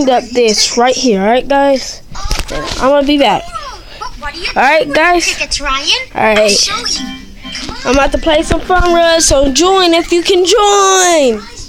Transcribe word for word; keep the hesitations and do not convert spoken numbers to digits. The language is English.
up this right here, alright guys? I'm gonna be back. Alright guys? Alright. I'm about to play some fun runs, so join if you can join!